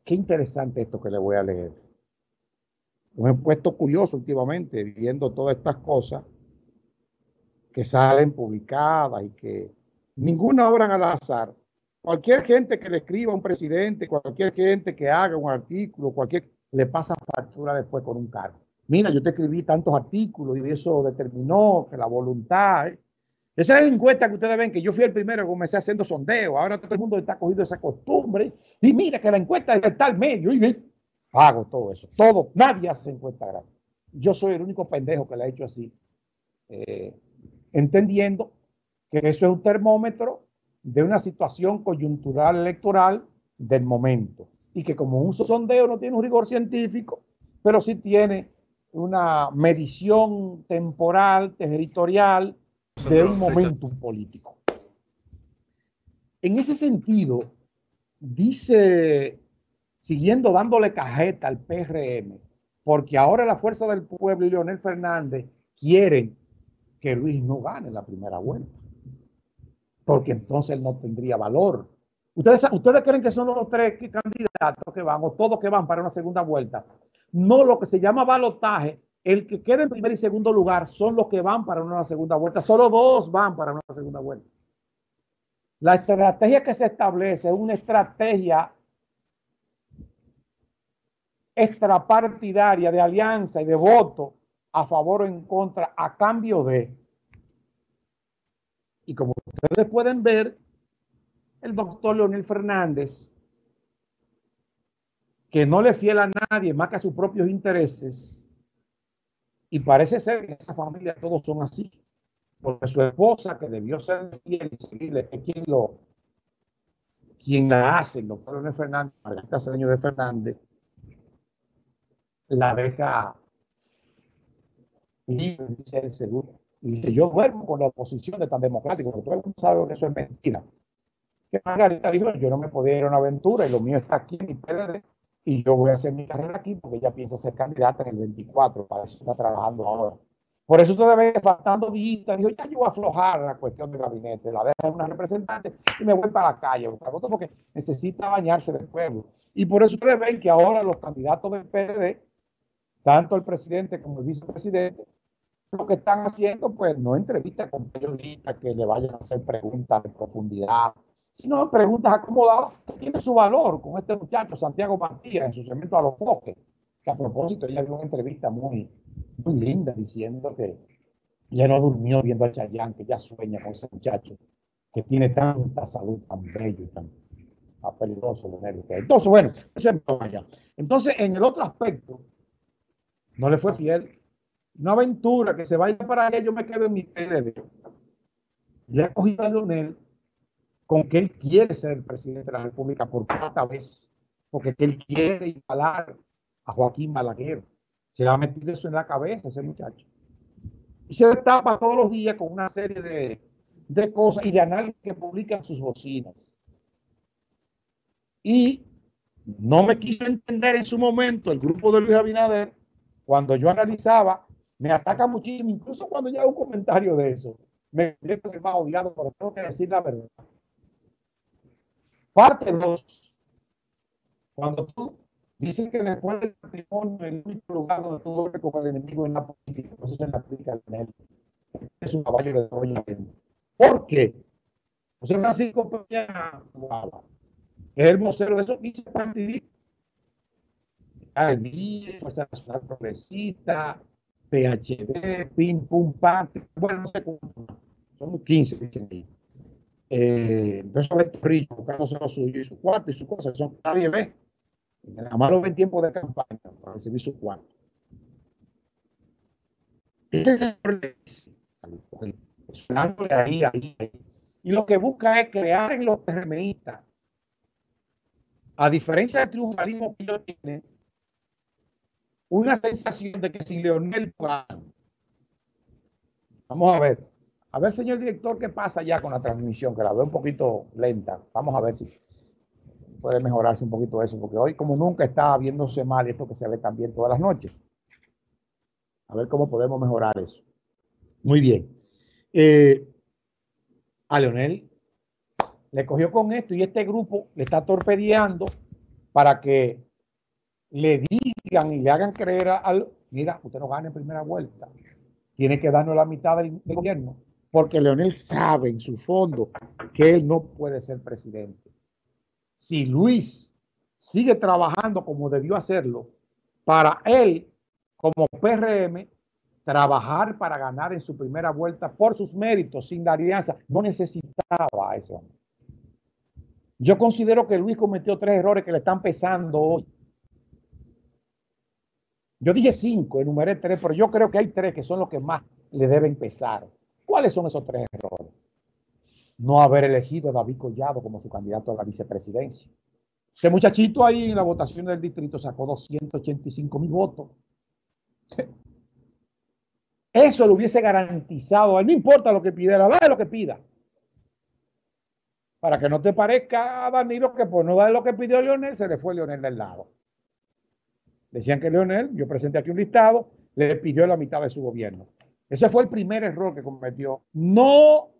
qué interesante esto que le voy a leer. Me he puesto curioso últimamente viendo todas estas cosas que salen publicadas y que ninguna obran al azar. Cualquier gente que le escriba a un presidente, cualquier gente que haga un artículo, le pasa factura después con un cargo. Mira, yo te escribí tantos artículos y eso determinó que la voluntad. Esa es encuesta que ustedes ven que yo fui el primero que comencé haciendo sondeo. Ahora todo el mundo está cogido esa costumbre. Y mira que la encuesta es de tal medio. Y hago todo eso. Todo. Nadie hace encuesta grande. Yo soy el único pendejo que la he hecho así. Eh, entendiendo que eso es un termómetro de una situación coyuntural electoral del momento. Y que como un sondeo no tiene un rigor científico, pero sí tiene una medición temporal, territorial, de un momento político. En ese sentido, dice, siguiendo dándole cajeta al PRM, porque ahora la Fuerza del Pueblo y Leonel Fernández quieren que Luis no gane la primera vuelta, porque entonces él no tendría valor. ¿Ustedes creen que son los tres candidatos que van, o todos que van para una segunda vuelta? No, lo que se llama balotaje, el que queda en primer y segundo lugar son los que van para una segunda vuelta. Solo dos van para una segunda vuelta. La estrategia que se establece es una estrategia extrapartidaria de alianza y de voto a favor o en contra a cambio de. Y como ustedes pueden ver, el doctor Leonel Fernández, que no le fiel a nadie más que a sus propios intereses, y parece ser que en esa familia todos son así, porque su esposa, que debió ser fiel y seguirle, es quien la hace, el doctor Leonel Fernández, Margarita Cedeño de Fernández, la deja libre, dice el seguro. Y dice, yo duermo con la oposición de tan democrático, porque todo el mundo sabe que eso es mentira. Que Margarita dijo, yo no me podía ir a una aventura y lo mío está aquí en mi PLD y yo voy a hacer mi carrera aquí porque ella piensa ser candidata en el 24, para eso está trabajando ahora. Por eso usted debe faltando días, dijo, ya yo voy a aflojar la cuestión del gabinete, la dejo en una representante y me voy para la calle, porque necesita bañarse del pueblo. Y por eso ustedes ven que ahora los candidatos del PLD, tanto el presidente como el vicepresidente, lo que están haciendo, pues no entrevistas con periodistas que le vayan a hacer preguntas de profundidad, sino preguntas acomodadas que tienen su valor, con este muchacho Santiago Matías en su segmento A los Foques, que a propósito ella dio una entrevista muy linda diciendo que ella no durmió viendo a Chayanne, que ya sueña con ese muchacho que tiene tanta salud, tan bello y tan peligroso. Entonces, bueno, eso es allá. Entonces, en el otro aspecto, no le fue fiel. Una aventura que se vaya para allá, yo me quedo en mi PLD. Le ha cogido a Leonel con que él quiere ser el presidente de la República por cuarta vez, porque él quiere igualar a Joaquín Balaguer. Se le ha metido eso en la cabeza ese muchacho. Y se destapa todos los días con una serie de cosas y de análisis que publican sus bocinas. Y no me quiso entender en su momento el grupo de Luis Abinader, cuando yo analizaba, me ataca muchísimo, incluso cuando yo hago un comentario de eso, me convierto en el más odiado, pero tengo que decir la verdad. Parte 2, cuando tú dices que después del matrimonio, el único lugar donde tú duermes con el enemigo en la política, eso se le aplica en él. Es un caballo de Troya. ¿Por qué? José Francisco Peña, que es el vocero de esos 15 partidistas, el MIR, Fuerza Nacional Progresista, PHD, PIN, PUM, PAN, bueno, no sé cuánto, son 15, dicen ahí. Entonces, Rillo buscándose lo suyo y su cuarto y su cosa, eso nadie ve. Nada más lo ven tiempo de campaña para recibir su cuarto. Ahí. Y lo que busca es crear en los PRMistas, a diferencia del triunfalismo que ellos tienen, una sensación de que si Leonel gana. Vamos a ver, señor director, qué pasa ya con la transmisión, que la veo un poquito lenta. Vamos a ver si puede mejorarse un poquito eso, porque hoy, como nunca, está viéndose mal esto que se ve también todas las noches. A ver cómo podemos mejorar eso. Muy bien. A Leonel le cogió con esto y este grupo le está torpedeando para que le digan y le hagan creer al, mira, usted no gana en primera vuelta, tiene que darnos la mitad del gobierno, porque Leonel sabe en su fondo que él no puede ser presidente. Si Luis sigue trabajando como debió hacerlo, para él, como PRM, trabajar para ganar en su primera vuelta por sus méritos, sin la alianza, no necesitaba a ese hombre. Yo considero que Luis cometió 3 errores que le están pesando hoy. Yo dije 5, enumeré 3, pero yo creo que hay 3 que son los que más le deben pesar. ¿Cuáles son esos 3 errores? No haber elegido a David Collado como su candidato a la vicepresidencia. Ese muchachito ahí en la votación del distrito sacó 285,000 votos. Eso lo hubiese garantizado. No importa lo que pida, la verdad lo que pida. Para que no te parezca a Danilo que por no dar lo que pidió Leonel, se le fue Leonel del lado. Decían que Leonel, yo presenté aquí un listado, le pidió la mitad de su gobierno. Ese fue el primer error que cometió. No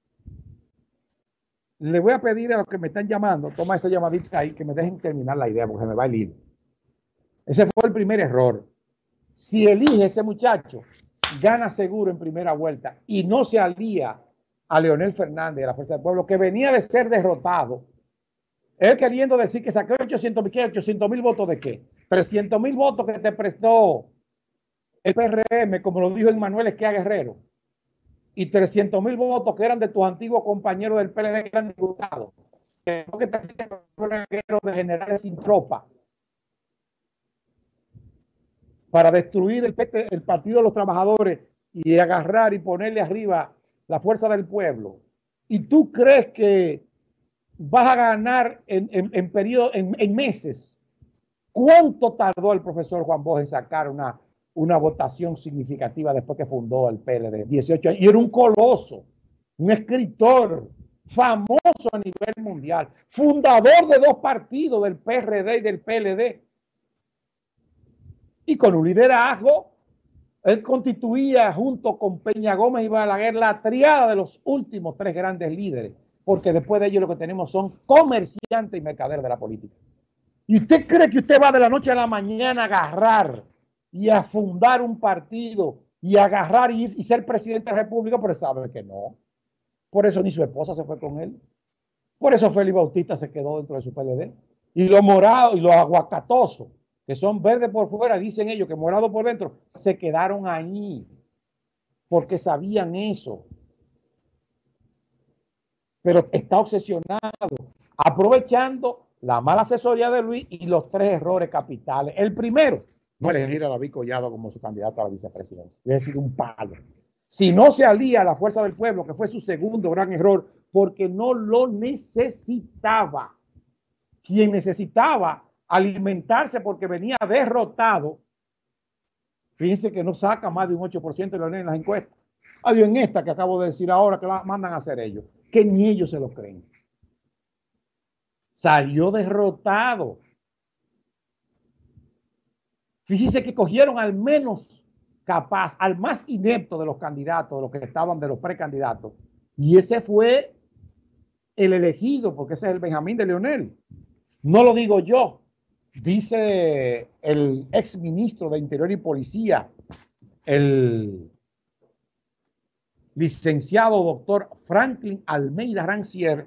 le voy a pedir a los que me están llamando, toma esa llamadita ahí, que me dejen terminar la idea, porque se me va el hilo. Ese fue el primer error. Si elige ese muchacho, gana seguro en primera vuelta y no se alía a Leonel Fernández de la Fuerza del Pueblo, que venía de ser derrotado. Él queriendo decir que sacó 800,000 votos de qué? 300,000 votos que te prestó el PRM, como lo dijo el Manuel Esquia Guerrero, y 300,000 votos que eran de tus antiguos compañeros del PLD que eran diputados. Que te de generales sin tropa para destruir el Partido de los Trabajadores y agarrar y ponerle arriba la fuerza del pueblo. ¿Y tú crees que vas a ganar en meses? ¿Cuánto tardó el profesor Juan Bosch en sacar una votación significativa después que fundó el PLD? 18 años. Y era un coloso, un escritor famoso a nivel mundial, fundador de 2 partidos, del PRD y del PLD. Y con un liderazgo, él constituía junto con Peña Gómez y Balaguer la triada de los últimos 3 grandes líderes, porque después de ellos lo que tenemos son comerciantes y mercaderes de la política. ¿Y usted cree que usted va de la noche a la mañana a agarrar y a fundar un partido y a agarrar y ser presidente de la República? Pero sabe que no. Por eso ni su esposa se fue con él. Por eso Félix Bautista se quedó dentro de su PLD. Y los morados y los aguacatosos, que son verdes por fuera, dicen ellos que morados por dentro, se quedaron ahí porque sabían eso. Pero está obsesionado, aprovechando la mala asesoría de Luis y los 3 errores capitales. El primero, no elegir a David Collado como su candidato a la vicepresidencia. Debe ser un palo. Si no se alía a la fuerza del pueblo, que fue su segundo gran error, porque no lo necesitaba. Quien necesitaba alimentarse porque venía derrotado, fíjense que no saca más de un 8% de Leonel en las encuestas. Adiós, en esta que acabo de decir ahora que la mandan a hacer ellos, que ni ellos se lo creen. Salió derrotado. Fíjense que cogieron al menos capaz, al más inepto de los candidatos, de los que estaban, de los precandidatos. Y ese fue el elegido, porque ese es el Benjamín de Leonel. No lo digo yo, dice el ex ministro de Interior y Policía, el licenciado doctor Franklin Almeida Rancière,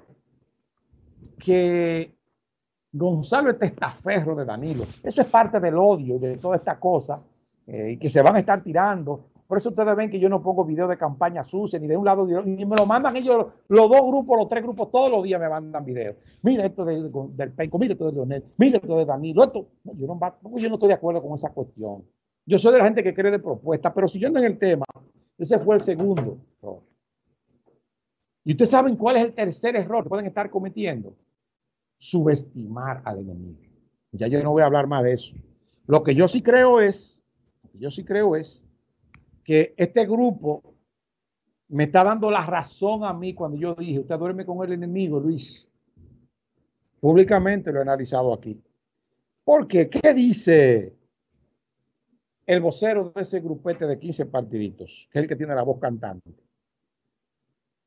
que Gonzalo es testaferro de Danilo. Eso es parte del odio de toda esta cosa y que se van a estar tirando. Por eso ustedes ven que yo no pongo videos de campaña sucia ni de un lado ni me lo mandan ellos, los 2 grupos, los 3 grupos, todos los días me mandan videos. Mira esto del Penco, mira esto de Leonel, mira esto de Danilo. Esto, yo no estoy de acuerdo con esa cuestión. Yo soy de la gente que cree de propuestas, pero siguiendo en el tema, ese fue el segundo error. Y ustedes saben cuál es el tercer error que pueden estar cometiendo. Subestimar al enemigo. Ya yo no voy a hablar más de eso. Lo que yo sí creo es que este grupo me está dando la razón a mí cuando yo dije, usted duerme con el enemigo, Luis. Públicamente lo he analizado aquí. ¿Por qué? ¿Qué dice el vocero de ese grupete de 15 partiditos? Que es el que tiene la voz cantante.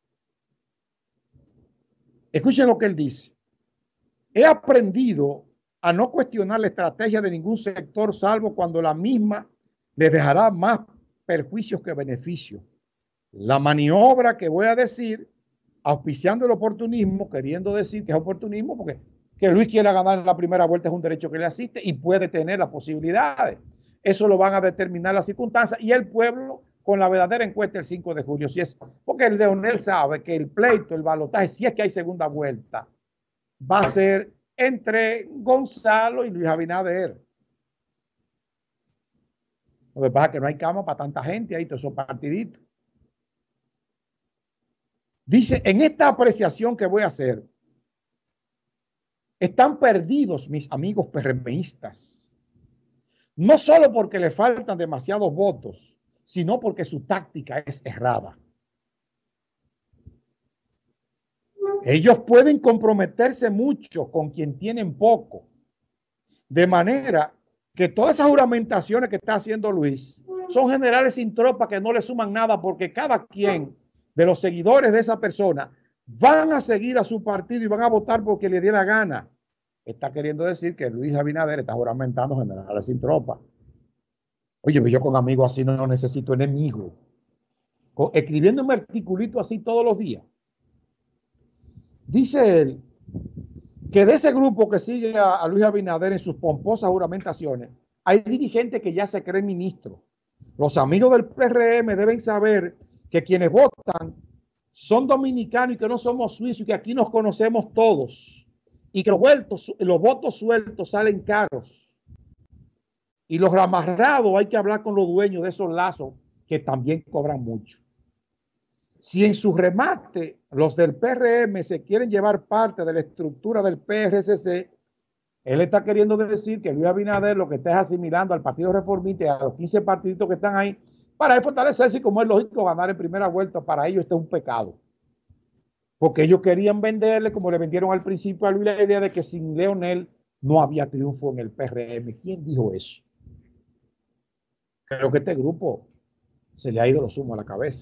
Escuchen lo que él dice. He aprendido a no cuestionar la estrategia de ningún sector, salvo cuando la misma les dejará más perjuicios que beneficios. La maniobra que voy a decir, auspiciando el oportunismo, queriendo decir que es oportunismo, porque que Luis quiera ganar en la primera vuelta es un derecho que le asiste y puede tener las posibilidades. Eso lo van a determinar las circunstancias y el pueblo con la verdadera encuesta el 5 de julio. Si es, porque el Leonel sabe que el pleito, el balotaje, si es que hay segunda vuelta, va a ser entre Gonzalo y Luis Abinader. Lo que pasa es que no hay cama para tanta gente ahí, todos esos partiditos. Dice, en esta apreciación que voy a hacer, están perdidos mis amigos PRMistas. No solo porque le faltan demasiados votos, sino porque su táctica es errada. Ellos pueden comprometerse mucho con quien tienen poco. De manera que todas esas juramentaciones que está haciendo Luis son generales sin tropa que no le suman nada porque cada quien de los seguidores de esa persona van a seguir a su partido y van a votar porque le dé la gana. Está queriendo decir que Luis Abinader está juramentando generales sin tropa. Oye, yo con amigos así no necesito enemigos. Escribiendo un articulito así todos los días. Dice él que de ese grupo que sigue a Luis Abinader en sus pomposas juramentaciones, hay dirigentes que ya se creen ministros. Los amigos del PRM deben saber que quienes votan son dominicanos y que no somos suizos y que aquí nos conocemos todos y que los votos sueltos salen caros. Y los amarrados hay que hablar con los dueños de esos lazos que también cobran mucho. Si en su remate los del PRM se quieren llevar parte de la estructura del PRCC, él está queriendo decir que Luis Abinader lo que está es asimilando al Partido Reformista y a los 15 partiditos que están ahí para él fortalecerse y como es lógico ganar en primera vuelta, para ellos esto es un pecado. Porque ellos querían venderle, como le vendieron al principio a Luis, la idea de que sin Leonel no había triunfo en el PRM. ¿Quién dijo eso? Creo que este grupo se le ha ido los humos a la cabeza.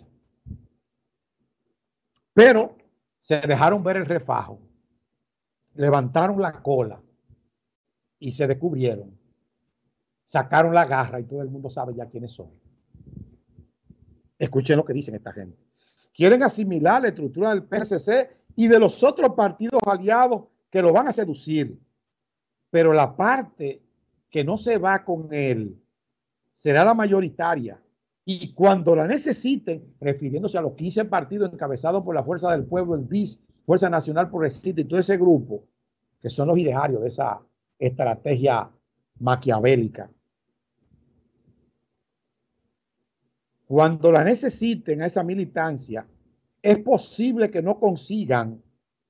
Pero se dejaron ver el refajo, levantaron la cola y se descubrieron, sacaron la garra y todo el mundo sabe ya quiénes son. Escuchen lo que dicen esta gente. Quieren asimilar la estructura del PSC y de los otros partidos aliados que lo van a seducir. Pero la parte que no se va con él será la mayoritaria. Y cuando la necesiten, refiriéndose a los 15 partidos encabezados por la Fuerza del Pueblo, el BIS, Fuerza Nacional Progresista y todo ese grupo, que son los idearios de esa estrategia maquiavélica. Cuando la necesiten a esa militancia, es posible que no consigan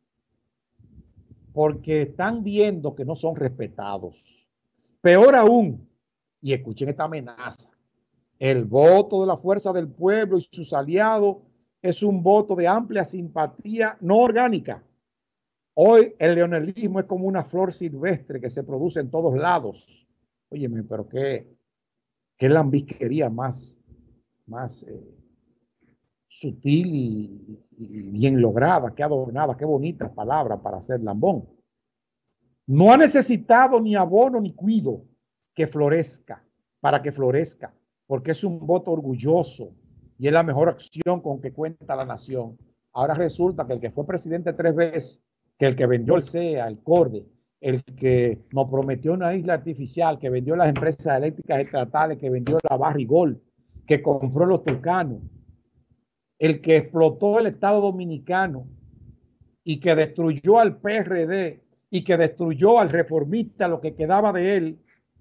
porque están viendo que no son respetados. Peor aún, y escuchen esta amenaza, el voto de la Fuerza del Pueblo y sus aliados es un voto de amplia simpatía no orgánica. Hoy el leonelismo es como una flor silvestre que se produce en todos lados. Óyeme, pero qué lambisquería más sutil y bien lograda, qué adornada, qué bonita palabra para hacer lambón. No ha necesitado ni abono ni cuido que florezca, para que florezca, porque es un voto orgulloso y es la mejor acción con que cuenta la nación. Ahora resulta que el que fue presidente 3 veces, que el que vendió el CEA, el CORDE, el que nos prometió una isla artificial, que vendió las empresas eléctricas estatales, que vendió la Barrigol, que compró los Tucanos, el que explotó el Estado Dominicano y que destruyó al PRD y que destruyó al reformista, lo que quedaba de él.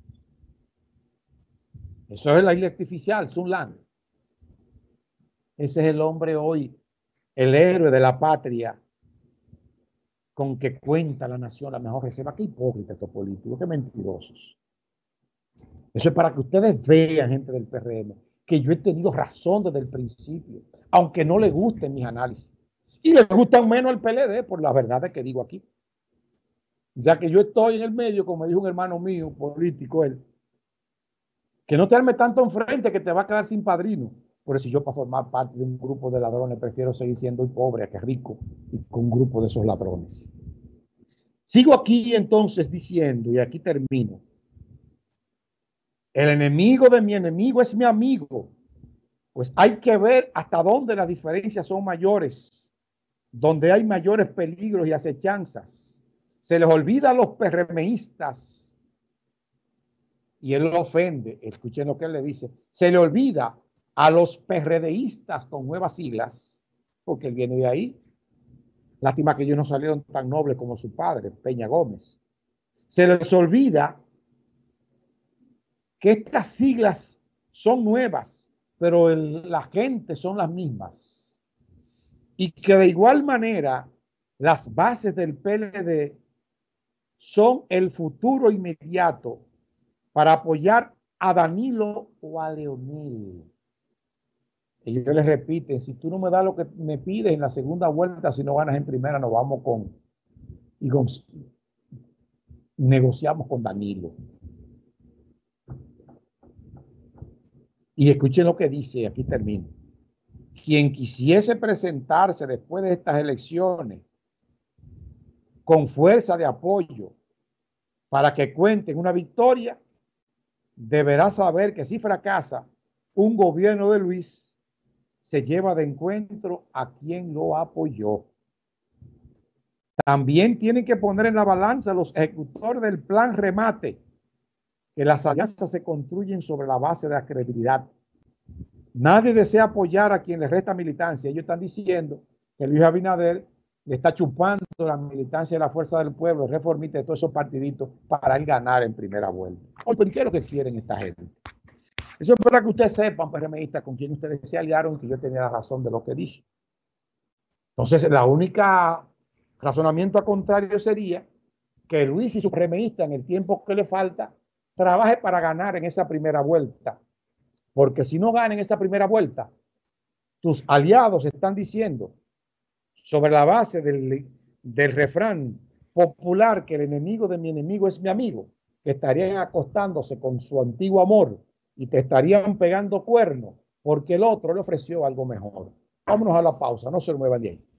Eso es la isla artificial, Sunland. Ese es el hombre hoy, el héroe de la patria, con que cuenta la nación la mejor reserva. Qué hipócrita estos políticos, qué mentirosos. Eso es para que ustedes vean, gente del PRM, que yo he tenido razón desde el principio, aunque no les gusten mis análisis. Y les gustan menos el PLD por las verdades que digo aquí. Ya que yo estoy en el medio, como me dijo un hermano mío, político, él, que no te arme tanto enfrente que te va a quedar sin padrino. Por eso yo, para formar parte de un grupo de ladrones, prefiero seguir siendo pobre que rico y con un grupo de esos ladrones. Sigo aquí entonces diciendo, y aquí termino. El enemigo de mi enemigo es mi amigo. Pues hay que ver hasta dónde las diferencias son mayores, donde hay mayores peligros y acechanzas. Se les olvida a los PRMistas, y él lo ofende, escuchen lo que él le dice, se le olvida a los PRDistas con nuevas siglas, porque él viene de ahí. Lástima que ellos no salieron tan nobles como su padre, Peña Gómez. Se les olvida que estas siglas son nuevas, pero la gente son las mismas. Y que de igual manera las bases del PLD son el futuro inmediato para apoyar a Danilo o a Leonel. Ellos les repiten, si tú no me das lo que me pides en la segunda vuelta, si no ganas en primera, nos vamos negociamos con Danilo. Y escuchen lo que dice, aquí termino. Quien quisiese presentarse después de estas elecciones con fuerza de apoyo para que cuenten una victoria, deberá saber que si fracasa un gobierno de Luis, se lleva de encuentro a quien lo apoyó. También tienen que poner en la balanza los ejecutores del plan remate, que las alianzas se construyen sobre la base de la credibilidad. Nadie desea apoyar a quien le resta militancia. Ellos están diciendo que Luis Abinader le está chupando la militancia de la Fuerza del Pueblo, el reformista de todos esos partiditos para él ganar en primera vuelta. Oye, ¿pero qué es lo que quieren esta gente? Eso es para que ustedes sepan, PRMistas, con quién ustedes se aliaron, que yo tenía la razón de lo que dije. Entonces, la única razonamiento a contrario sería que Luis y su PRMista, en el tiempo que le falta, trabaje para ganar en esa primera vuelta. Porque si no ganan esa primera vuelta, tus aliados están diciendo, sobre la base del refrán popular, que el enemigo de mi enemigo es mi amigo, que estarían acostándose con su antiguo amor y te estarían pegando cuernos porque el otro le ofreció algo mejor. Vámonos a la pausa, no se muevan de ahí.